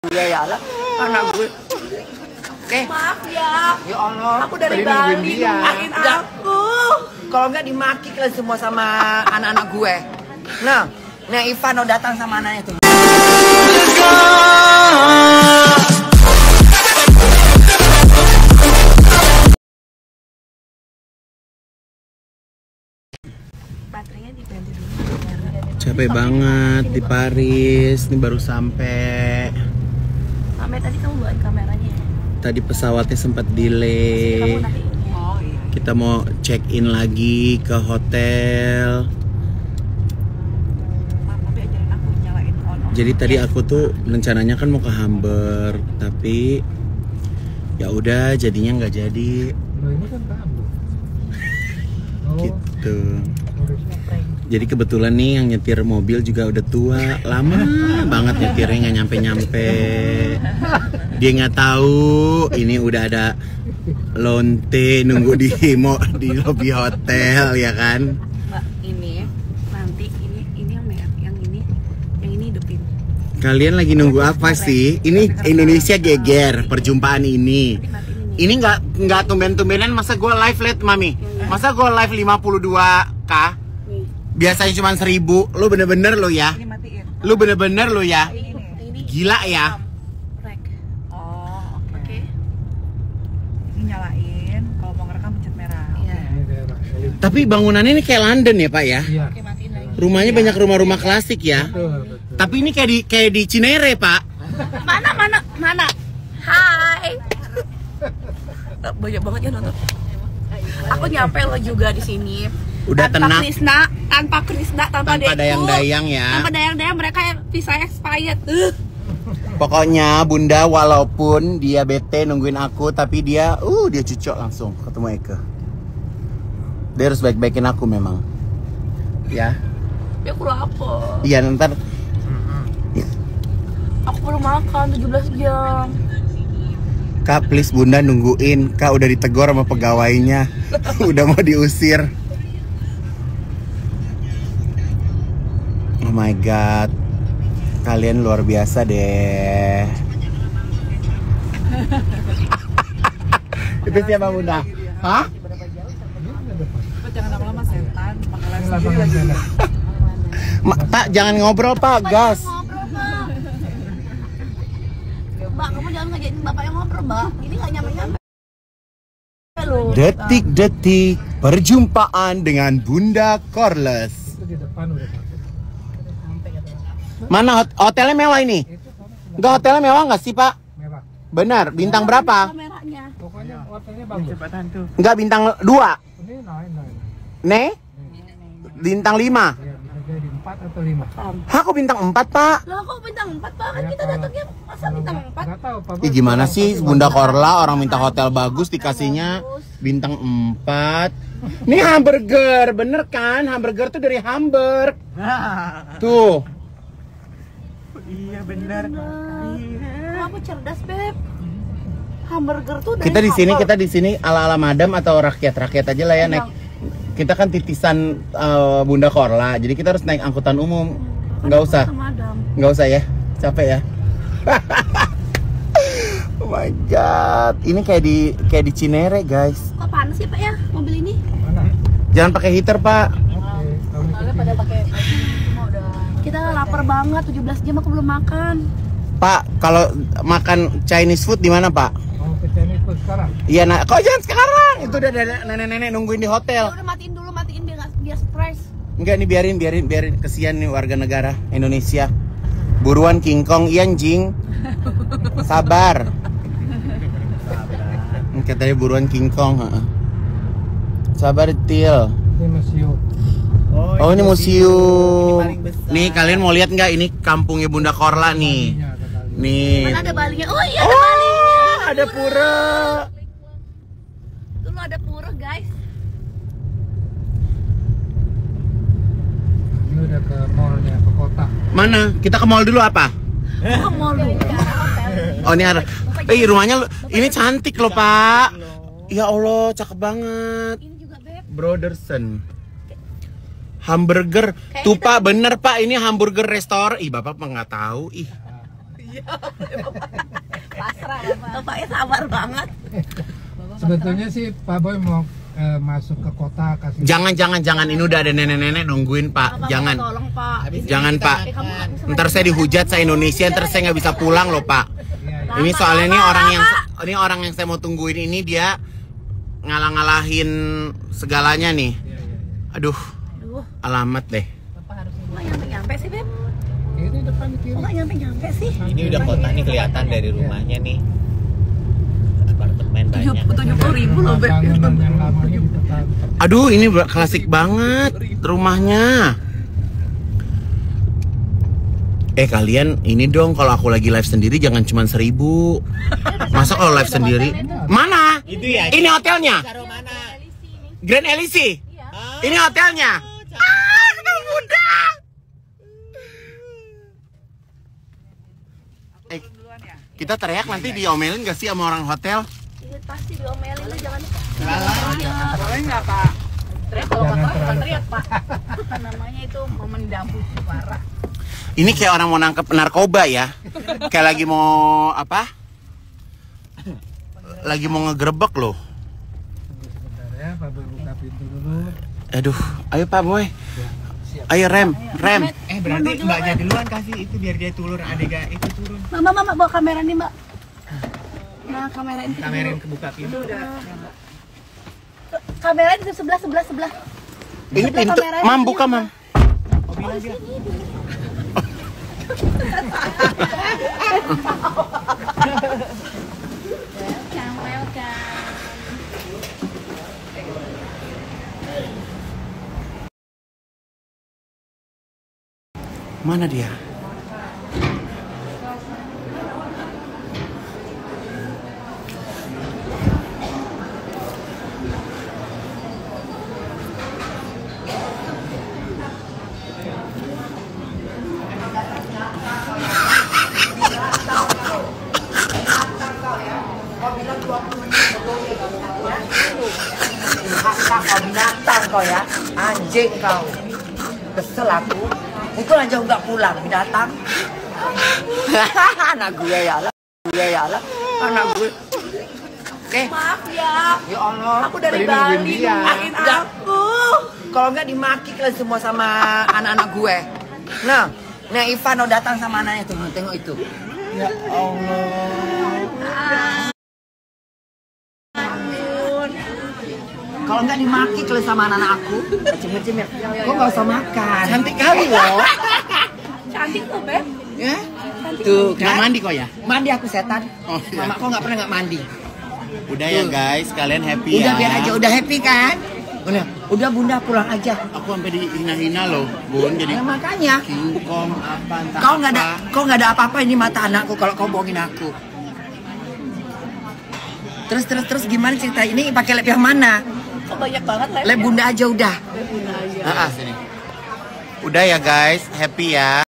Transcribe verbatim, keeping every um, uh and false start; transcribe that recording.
Iya ya Allah, anak gue. Eh, maaf ya. Ya Allah. Aku dari Bali, nungguin aku. Kalau nggak dimaki kalian semua sama anak-anak gue. Nah, nah Ivano datang sama anaknya tuh. Baterainya diganti dulu. Capek banget di Paris, ini baru sampai. Sampai tadi kamu bawain kameranya. Tadi pesawatnya sempat delay. Kita mau check in lagi ke hotel. Jadi tadi aku tuh rencananya kan mau ke Hamburg, tapi ya udah jadinya nggak jadi. Gitu. Jadi kebetulan nih yang nyetir mobil juga udah tua, lama banget nyetirnya nggak nyampe-nyampe. Dia nggak tahu ini udah ada lonte nunggu di mo di lobi hotel ya kan. Mbak, ini nanti ini ini yang merah, yang ini yang ini hidupin. Kalian lagi nunggu apa sih? Ini Indonesia geger perjumpaan ini. Ini nggak nggak tumben-tumbenan, masa gue live liat mami? Masa gue live lima puluh dua K? Biasanya cuma seribu. Lu bener-bener lo ya? Lu bener-bener lo ya? Gila ya? Oh, oke. Ini nyalain, kalau mau ngerekam pencet merah. Iya. Tapi bangunannya ini kayak London ya Pak ya? Iya. Oke, matiin lagi. Rumahnya banyak rumah-rumah klasik ya? Betul, betul. Tapi ini kayak di kayak di Cinere Pak. Mana mana mana? Hai. Banyak banget ya nonton. Aku nyampe lo juga di sini. Udah tanpa tenang. Krisna, tanpa Krisna, tanpa, Tanpa dayang-dayang ya. Tanpa dayang-dayang mereka bisa expired. Uh. Pokoknya Bunda walaupun dia bete nungguin aku, tapi dia uh dia cucok langsung ketemu Eke. Dia harus baik-baikin aku memang. Ya. Ya aku lapar. Iya ntar. Aku belum makan tujuh belas jam. Kak please Bunda nungguin. Kak udah ditegur sama pegawainya. Udah mau diusir. Oh my god. Kalian luar biasa deh. Itu siapa Bunda? Hah? Jangan lama-lama setan, pakai lens sendiri lagi. Ma- Pak jangan ngobrol Pak, gas. Mbak, kamu jangan ngajakin bapak yang ngobrol, Mbak. Ini nggak nyampe-nyampe. Detik-detik perjumpaan dengan Bunda Corles. Itu di depan udah. Mana hot- hotelnya mewah ini? Enggak, hotelnya mewah nggak sih Pak? Merah. Benar, bintang berapa? Kameranya. Pokoknya hotelnya bagus. Cepatan tuh. Enggak, bintang dua. Ini naik naik. Ne? Bintang lima. Ya, bisa jadi empat atau lima. Hah, kok bintang empat Pak? Lah kok bintang empat, Pak? Kan Ya, kita kalau- datangnya masa bintang empat? Nggak tahu, Pak. Ih, gimana sih Bunda Korla orang minta hotel bagus dikasihnya bintang empat. Ini hamburger, bener kan? Hamburger tuh dari Hamburg. Tuh. Iya benar. Oh, aku cerdas, Beb. Hamburger tuh dari Kita di sini Hamburg. kita di sini ala-ala madam atau rakyat-rakyat aja lah ya naik. Kita kan titisan uh, Bunda Korla, jadi kita harus naik angkutan umum. Nggak usah, Sama Adam. nggak usah ya, capek ya. Oh my god, ini kayak di kayak di Cinere guys. Kok panas ya, Pak ya, mobil ini? Mana? Jangan pakai heater Pak. Oke, tahun Soalnya pada pakai semua udah. Kita lapar banget, tujuh belas jam aku belum makan. Pak, kalau makan Chinese food di mana Pak? mau ke Chinese food sekarang. Iya, nah, kok jangan sekarang? Itu udah ada nenek-nenek nungguin di Ya hotel. udah matiin dulu, matiin biar nggak- biar surprise. Enggak nih, biarin, biarin, biarin. Kesian nih warga negara Indonesia. Buruan King Kong, iya anjing. Sabar. Katanya buruan King Kong. heeh. Sabar Til. Ini museum. Oh ini museum. Nih kalian mau lihat nggak? Ini kampungnya Bunda Korla nih. Ini ada kali. Nih. Mana ada balinya? Oh iya ada Oh, balinya. ada pura. Dulu ada pura, guys. Ini udah ke mallnya, ke kota. Mana? Kita ke mall dulu apa? Ke mall dulu. Oh ini ada. Eh rumahnya lu- ini cantik loh Pak. Ya Allah cakep banget. Ini juga, Beb. Broderson. Hamburger. Tuh Pak bener Pak ini hamburger restoran. Ih Bapak mah nggak tahu. Ih. bapaknya sabar banget. Sebetulnya sih Pak Boy mau eh, masuk ke kota kasih. Jangan, jangan, jangan. Ini udah ada nenek-nenek nungguin, Pak. Bapak, Jangan. tolong Pak. Jangan, Pak. Eh, kamu nggak bisa Ntar saya dihujat saya Indonesia, ntar saya nggak bisa pulang loh, Pak. Iya, iya. Ini Lama, soalnya ini lama, orang yang lama. ini orang yang saya mau tungguin ini dia ngalah-ngalahin segalanya nih. Iya, iya. Aduh, Aduh, alamat deh. nggak nyampe-nyampe sih, Beb. Ini depan kiri. Kok nggak nyampe-nyampe sih? Ini udah kota nih kelihatan dari rumahnya nih. Apartemen banyak. tujuh puluh ribu loh, Beb. Bangunan yang lamanya ditetap. Aduh, ini klasik banget rumahnya. Eh kalian ini dong kalau aku lagi live sendiri jangan cuma seribu. Masa kalau live sendiri? Mana? Itu ya. Ini hotelnya. Taruh mana? Grand Elysee. Ah, Ini hotelnya. Ah, anak muda. Eh, kita teriak nanti diomelin gak sih sama orang hotel? Iya, pasti diomelin lu, jangan. Boleh nggak Pak? Teriak kalau Jangan nggak tahu terlalu. teriak, Pak. Namanya itu memendam parah. Ini kayak orang mau nangkep narkoba ya. Kayak lagi mau apa? Lagi mau ngegerebek loh. Sebentar ya, Pak Boy buka pintu dulu. Aduh, ayo Pak Boy. Ayo rem, rem. Eh berarti mbaknya duluan kasih itu biar dia turun adegan itu turun. Mama, mama bawa kamera nih, Mbak. Nah, kamera ini. Kamerin kebuka pintu. Kamera di sebelah, sebelah, sebelah. Ini pintu. Mam buka, Mam. Mana dia? Kau binatang kau ya, anjing kau. Kesel aku. Itu aja nggak pulang binatang. Anak gue ya lah, gue ya lah, anak gue. Oke, Maaf ya. ya Allah. Aku dari Tadi nungguin Bali, dia. nungguin aku. Kalau nggak dimaki kalian semua sama anak-anak gue. Nah, nah Ivan udah datang sama anaknya tuh, tengok itu. Ya Allah. Kalau nggak dimaki kalian sama anak-anak aku, cemil-cemil. Kok nggak usah makan? Cantik kali loh. Cantik tuh, Beb. Ya? Tuh, Nggak mandi kok ya? Mandi aku setan. Oh, iya. Mama kok nggak pernah nggak mandi? Udah ya guys, kalian happy Udah ya. biar aja, udah happy kan? Udah, udah bunda pulang aja. Aku sampai dihina-hina loh, Bun. Jadi Ya, makanya. King Kong apa entah Kau nggak ada, apa. kau nggak ada apa-apa ini mata anakku kalau kau bohongin aku. Terus terus terus gimana cerita ini pakai lab yang mana? Kok banyak banget live. Lab bunda aja udah. Bunda aja. Ah, ah, sini. Udah ya guys, happy ya.